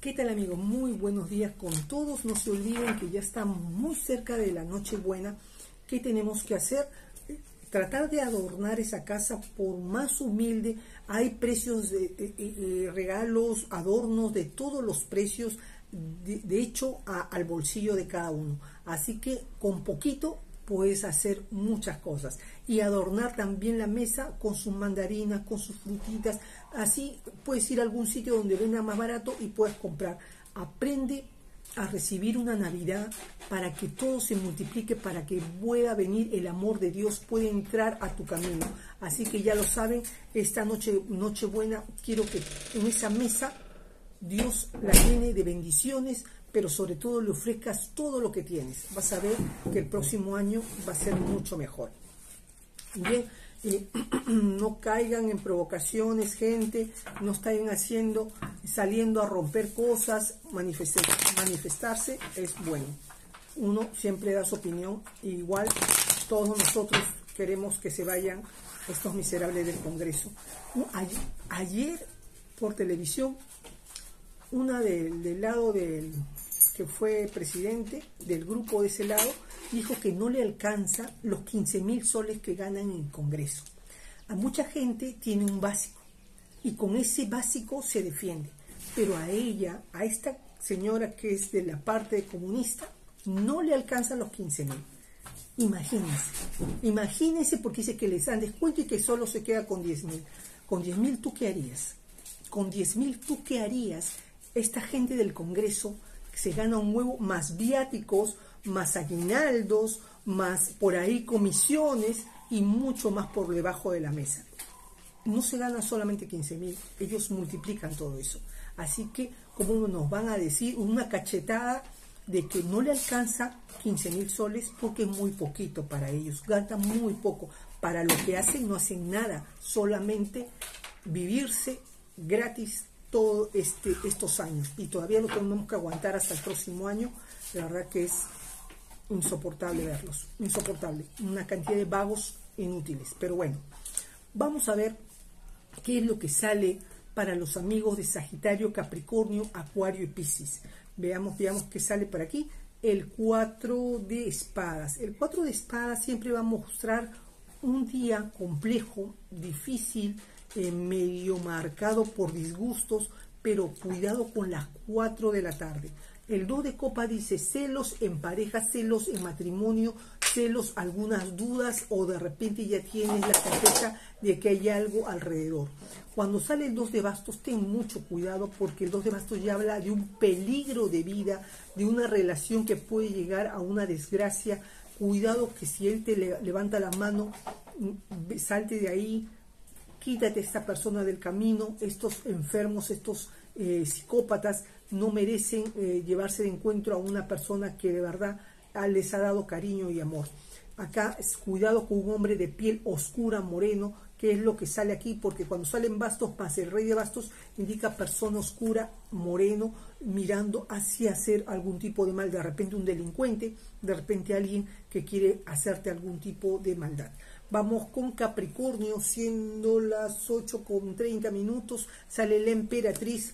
¿Qué tal, amigos? Muy buenos días con todos. No se olviden que ya estamos muy cerca de la Nochebuena. ¿Qué tenemos que hacer? Tratar de adornar esa casa por más humilde. Hay precios de regalos, adornos de todos los precios, de hecho al bolsillo de cada uno. Así que con poquito puedes hacer muchas cosas y adornar también la mesa con sus mandarinas, con sus frutitas. Así puedes ir a algún sitio donde venda más barato y puedes comprar. Aprende a recibir una Navidad para que todo se multiplique, para que pueda venir el amor de Dios, puede entrar a tu camino. Así que ya lo saben, esta Nochebuena quiero que en esa mesa Dios la llene de bendiciones, pero sobre todo le ofrezcas todo lo que tienes. Vas a ver que el próximo año va a ser mucho mejor. Bien, no caigan en provocaciones, gente, no estén saliendo a romper cosas. Manifestarse es bueno. Uno siempre da su opinión, igual todos nosotros queremos que se vayan estos miserables del Congreso. Ayer por televisión, una del lado que fue presidente del grupo de ese lado, dijo que no le alcanza los 15.000 soles que ganan en el Congreso. A mucha gente tiene un básico y con ese básico se defiende, pero a ella, a esta señora que es de la parte comunista, no le alcanzan los 15.000. Imagínense, porque dice que les dan descuento y que solo se queda con 10.000. Con 10.000, ¿tú qué harías? Con 10.000, ¿tú qué harías? Esta gente del Congreso se gana un huevo, más viáticos, más aguinaldos, más por ahí comisiones y mucho más por debajo de la mesa. No se gana solamente 15.000, ellos multiplican todo eso. Así que, como nos van a decir, una cachetada de que no le alcanza 15.000 soles porque es muy poquito para ellos, ganan muy poco. Para lo que hacen, no hacen nada, solamente vivirse gratis todos estos años, y todavía lo tenemos que aguantar hasta el próximo año. La verdad que es insoportable verlos, insoportable, una cantidad de vagos inútiles. Pero bueno, vamos a ver qué es lo que sale para los amigos de Sagitario, Capricornio, Acuario y Piscis. Veamos qué sale por aquí. El 4 de espadas. El 4 de espadas siempre va a mostrar un día complejo, difícil, medio marcado por disgustos, pero cuidado con las 4 de la tarde. El 2 de copa dice celos en pareja, celos en matrimonio, celos, algunas dudas, o de repente ya tienes la certeza de que hay algo alrededor. Cuando sale el 2 de bastos, ten mucho cuidado, porque el 2 de bastos ya habla de un peligro de vida, de una relación que puede llegar a una desgracia. Cuidado que si él te levanta la mano, salte de ahí, quítate a esta persona del camino. Estos enfermos, estos psicópatas no merecen llevarse de encuentro a una persona que de verdad les ha dado cariño y amor. Acá cuidado con un hombre de piel oscura, moreno, que es lo que sale aquí, porque cuando salen bastos más el rey de bastos indica persona oscura, moreno, mirando hacia hacer algún tipo de mal. De repente un delincuente, de repente alguien que quiere hacerte algún tipo de maldad. Vamos con Capricornio, siendo las 8:30, sale la emperatriz,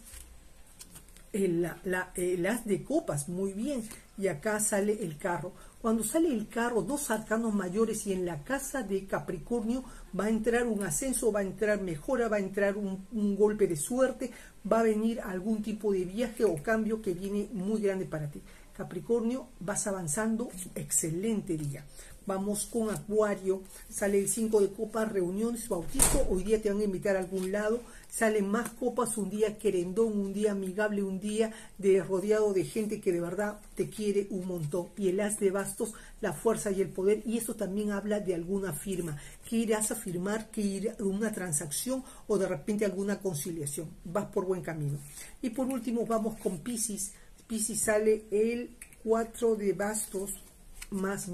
el as de copas, muy bien, y acá sale el carro. Cuando sale el carro, dos arcanos mayores, y en la casa de Capricornio va a entrar un ascenso, va a entrar mejora, va a entrar un golpe de suerte, va a venir algún tipo de viaje o cambio que viene muy grande para ti. Capricornio, vas avanzando, excelente día. Vamos con Acuario, sale el 5 de copas, reuniones, bautizo, hoy día te van a invitar a algún lado, salen más copas, un día querendón, un día amigable, un día rodeado de gente que de verdad te quiere un montón. Y el as de bastos, la fuerza y el poder, y esto también habla de alguna firma, que irás a firmar, que ir a una transacción o de repente alguna conciliación. Vas por buen camino. Y por último vamos con Piscis. Piscis sale el 4 de bastos, más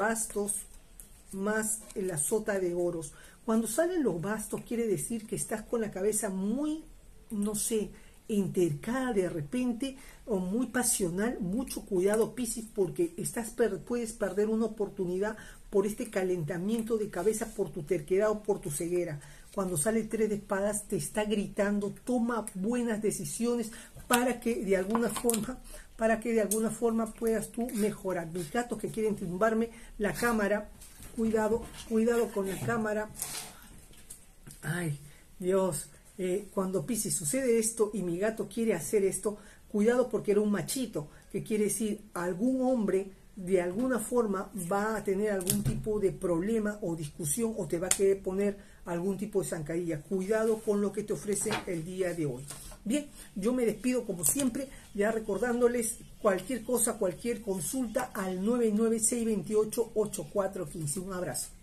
la sota de oros. Cuando salen los bastos quiere decir que estás con la cabeza muy, no sé, entercada de repente, o muy pasional. Mucho cuidado, Piscis, porque puedes perder una oportunidad por este calentamiento de cabeza, por tu terquedad o por tu ceguera. cuando sale el 3 de espadas, te está gritando, toma buenas decisiones para que de alguna forma puedas tú mejorar. Mis gatos que quieren tumbarme la cámara, cuidado con la cámara. Ay, Dios, cuando Piscis sucede esto y mi gato quiere hacer esto, cuidado porque era un machito, que quiere decir algún hombre de alguna forma va a tener algún tipo de problema o discusión o te va a querer poner algún tipo de zancadilla. Cuidado con lo que te ofrece el día de hoy. Bien, yo me despido como siempre, ya recordándoles cualquier cosa, cualquier consulta al 996288415. Un abrazo.